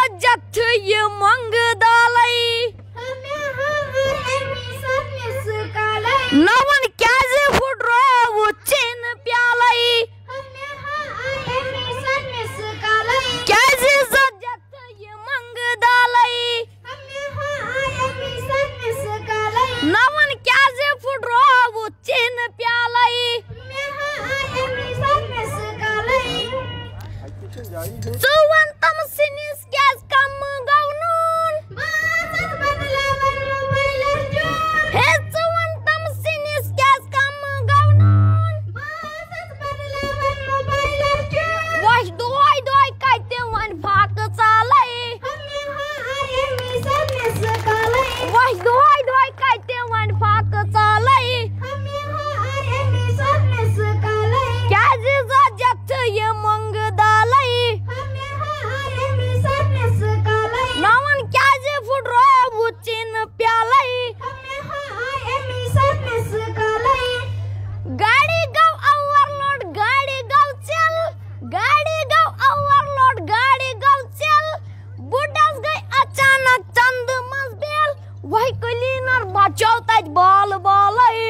जथ ये मंग दालै नवन क्याज फुड्रो चेन प्यालै क्याज जथ ये मंग दालै नवन क्याज फुड्रो चेन प्यालै Suwan tam sinis gas kamu gaunun Hey suwan tam sinis gas kamu gaunun Wah doi kaite wan phak salai Wah doi kaite wan phak salai Kya jiza jath ye mang dalai Nawan क्याज फुड्रो चेन प्यालै गाड़ी गाव overload गाड़ी गाव चल बुढ़ास गई अचानक चंद मजबेल वही क्लीनर बचाओ तज बाल बालै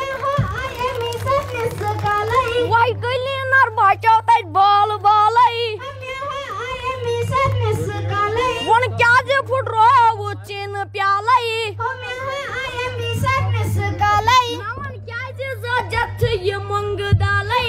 वही क्लीनर बचाओ तज बाल बालै वन क्याज फुड्रो चेन प्यालै नवन क्याज जथ ये मंग दालै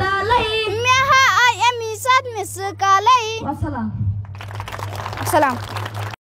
Wassalam.